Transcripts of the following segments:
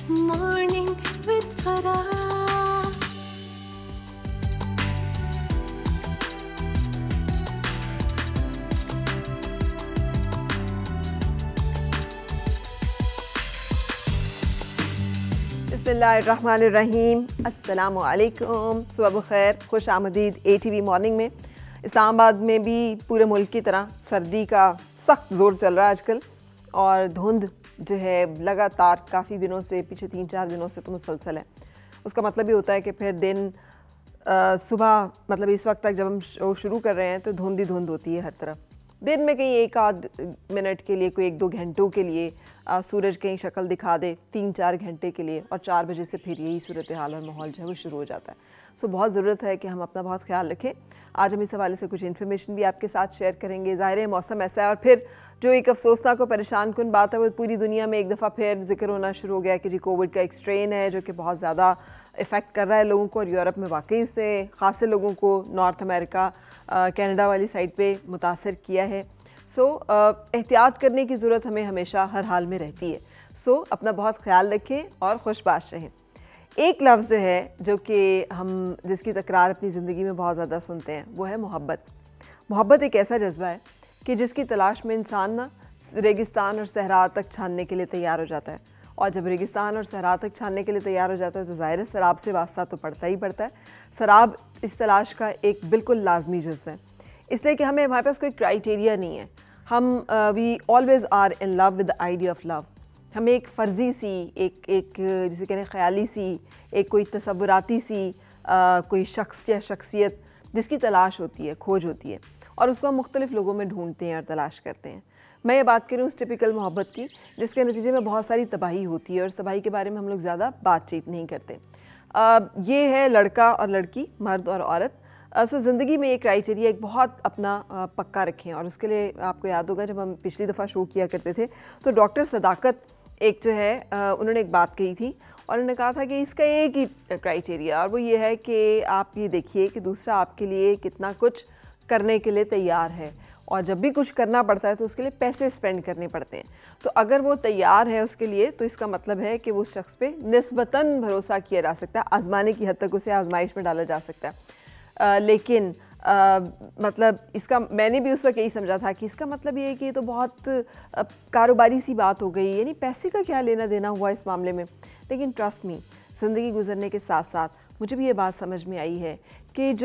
Morning with Farah. बिस्मिल्लाहिर्रहमानिर्रहीम, अस्सलामुअलैकुम, सुबह बखैर, खुश आमदीद ATV मॉर्निंग में। इस्लामाबाद में भी पूरे मुल्क की तरह सर्दी का सख्त ज़ोर चल रहा है आजकल, और धुंध जो है लगातार काफ़ी दिनों से, पीछे 3-4 दिनों से तो मुसलसल है। उसका मतलब ये होता है कि फिर दिन सुबह, मतलब इस वक्त तक जब हम शो शुरू कर रहे हैं तो धुंध ही धुंध होती है हर तरफ। दिन में कहीं 1-आध मिनट के लिए, कोई 1-2 घंटों के लिए सूरज कहीं शक्ल दिखा दे 3-4 घंटे के लिए, और 4 बजे से फिर यही सूरत हाल और माहौल जो है वो शुरू हो जाता है। सो बहुत ज़रूरत है कि हम अपना बहुत ख्याल रखें। आज हम इस हवाले से कुछ इन्फॉर्मेशन भी आपके साथ शेयर करेंगे। ज़ाहिर है मौसम ऐसा है, और फिर जो एक अफसोसनाक और परेशान कुन बात है वो पूरी दुनिया में एक दफ़ा फिर जिक्र होना शुरू हो गया कि जी कोविड का एक स्ट्रेन है जो कि बहुत ज़्यादा इफ़ेक्ट कर रहा है लोगों को, और यूरोप में वाकई उसने ख़ासे लोगों को, नॉर्थ अमेरिका, कनाडा वाली साइड पे मुतासर किया है। सो एहतियात करने की ज़रूरत हमें हमेशा हर हाल में रहती है। सो अपना बहुत ख्याल रखें और खुशबाश रहें। एक लफ्ज़ जो है जो कि हम जिसकी तकरार अपनी ज़िंदगी में बहुत ज़्यादा सुनते हैं वो है मोहब्बत। मोहब्बत एक ऐसा जज्बा है कि जिसकी तलाश में इंसान ना रेगिस्तान और सहरा तक छानने के लिए तैयार हो जाता है, और जब रेगिस्तान और सहरा तक छानने के लिए तैयार हो जाता है तो ज़ाहिर है शराब से वास्ता तो पड़ता ही पड़ता है। शराब इस तलाश का एक बिल्कुल लाजमी जज्बा है, इसलिए कि हमारे पास कोई क्राइटेरिया नहीं है। हम we always are in love with the idea of love. हमें एक फ़र्ज़ी सी, एक जिसे कहते हैं ख़याली सी, एक कोई तसव्वुराती सी कोई शख्स या शख्सियत जिसकी तलाश होती है, खोज होती है, और उसको हम मुख्तलिफ़ लोगों में ढूंढते हैं और तलाश करते हैं। मैं ये बात करूँ उस टिपिकल मोहब्बत की जिसके नतीजे में बहुत सारी तबाही होती है, और इस तबाही के बारे में हम लोग ज़्यादा बातचीत नहीं करते। ये है लड़का और लड़की, मर्द और औरत। सो ज़िंदगी में ये क्राइटेरिया एक बहुत अपना पक्का रखें, और उसके लिए आपको याद होगा जब हम पिछली दफ़ा शो किया करते थे तो डॉक्टर सदाकत एक जो है उन्होंने एक बात कही थी, और उन्होंने कहा था कि इसका एक ही क्राइटेरिया, और वो ये है कि आप ये देखिए कि दूसरा आपके लिए कितना कुछ करने के लिए तैयार है, और जब भी कुछ करना पड़ता है तो उसके लिए पैसे स्पेंड करने पड़ते हैं। तो अगर वो तैयार है उसके लिए तो इसका मतलब है कि वो उस शख्स पे निस्बतन भरोसा किया जा सकता है, आजमाने की हद तक उसे आजमाइश में डाला जा सकता है। लेकिन मतलब इसका मैंने भी उस वक्त यही समझा था कि इसका मतलब ये है कि ये तो बहुत कारोबारी सी बात हो गई, यानी पैसे का क्या लेना देना हुआ इस मामले में। लेकिन ट्रस्ट मी, ज़िंदगी गुजरने के साथ साथ मुझे भी ये बात समझ में आई है कि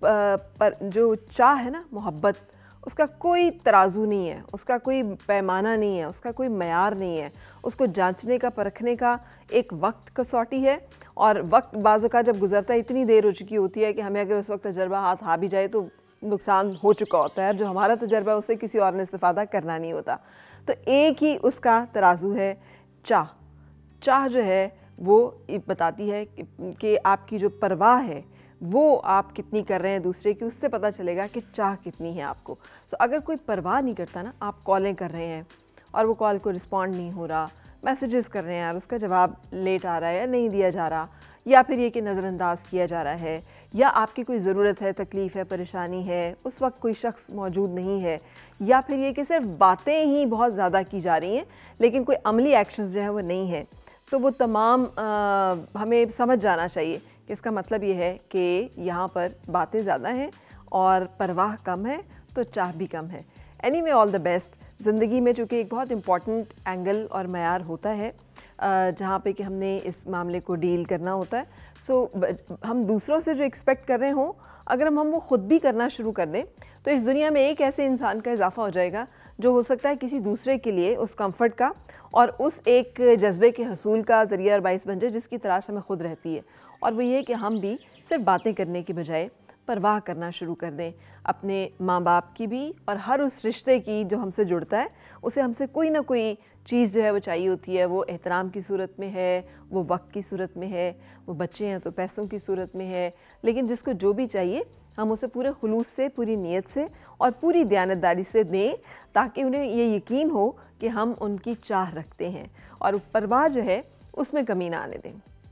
जो चाह है ना, मोहब्बत, उसका कोई तराजू नहीं है, उसका कोई पैमाना नहीं है, उसका कोई मयार नहीं है। उसको जांचने का, परखने का एक वक्त कसौटी है, और वक्त बाज़ का जब गुजरता है इतनी देर हो चुकी होती है कि हमें अगर उस वक्त तजर्बा हाथ आ भी जाए तो नुकसान हो चुका होता है। जो हमारा तजर्बा है उससे किसी और ने इस्तिफ़ादा करना नहीं होता। तो एक ही उसका तराजू है, चाह। चाह जो है वो बताती है कि आपकी जो परवाह है वो आप कितनी कर रहे हैं दूसरे की, उससे पता चलेगा कि चाह कितनी है आपको। सो अगर कोई परवाह नहीं करता ना, आप कॉलें कर रहे हैं और वो कॉल को रिस्पॉन्ड नहीं हो रहा, मैसेजेस कर रहे हैं और उसका जवाब लेट आ रहा है या नहीं दिया जा रहा, या फिर ये कि नज़रअंदाज किया जा रहा है, या आपकी कोई ज़रूरत है, तकलीफ़ है, परेशानी है, उस वक्त कोई शख्स मौजूद नहीं है, या फिर ये कि सिर्फ बातें ही बहुत ज़्यादा की जा रही हैं लेकिन कोई अमली एक्शंस जो है वो नहीं है, तो वो तमाम हमें समझ जाना चाहिए कि इसका मतलब ये है कि यहाँ पर बातें ज़्यादा हैं और परवाह कम है, तो चाह भी कम है। Anyway, all the best. ज़िंदगी में चूँकि एक बहुत इम्पॉर्टेंट एंगल और मयार होता है जहाँ पे कि हमने इस मामले को डील करना होता है। सो हम दूसरों से जो एक्सपेक्ट कर रहे हों, अगर हम वो ख़ुद भी करना शुरू कर दें तो इस दुनिया में एक ऐसे इंसान का इजाफा हो जाएगा जो हो सकता है किसी दूसरे के लिए उस कंफर्ट का और उस एक जज्बे के हसूल का ज़रिया और बाइस बन जाए जिसकी तलाश हमें खुद रहती है। और वो ये कि हम भी सिर्फ बातें करने के बजाय परवाह करना शुरू कर दें अपने माँ बाप की भी, और हर उस रिश्ते की जो हमसे जुड़ता है उसे हमसे कोई ना कोई चीज़ जो है वो चाहिए होती है। वो एहतराम की सूरत में है, वो वक्त की सूरत में है, वो बच्चे हैं तो पैसों की सूरत में है, लेकिन जिसको जो भी चाहिए हम उसे पूरे खुलूस से, पूरी नीयत से और पूरी दयानतदारी से दें, ताकि उन्हें ये यकीन हो कि हम उनकी चाह रखते हैं और परवाह जो है उसमें कमी ना आने दें।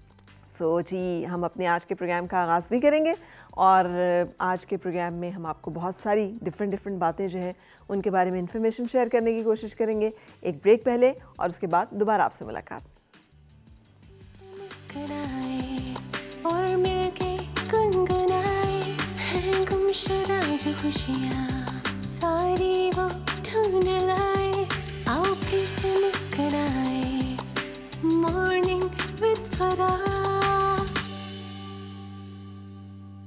सो जी, हम अपने आज के प्रोग्राम का आगाज़ भी करेंगे, और आज के प्रोग्राम में हम आपको बहुत सारी डिफरेंट बातें जो हैं उनके बारे में इंफॉर्मेशन शेयर करने की कोशिश करेंगे। एक ब्रेक पहले और उसके बाद दोबारा आपसे मुलाकात। हैं गुमशुदा जो खुशियाँ सारी वो ढूंढ लाए, आओ फिर से मुस्कुराए, मॉर्निंग विद फराह।